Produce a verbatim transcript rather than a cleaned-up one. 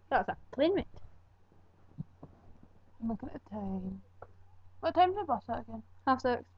That's a plane, mate. I'm looking at the time. What time's the bus at again? Half six.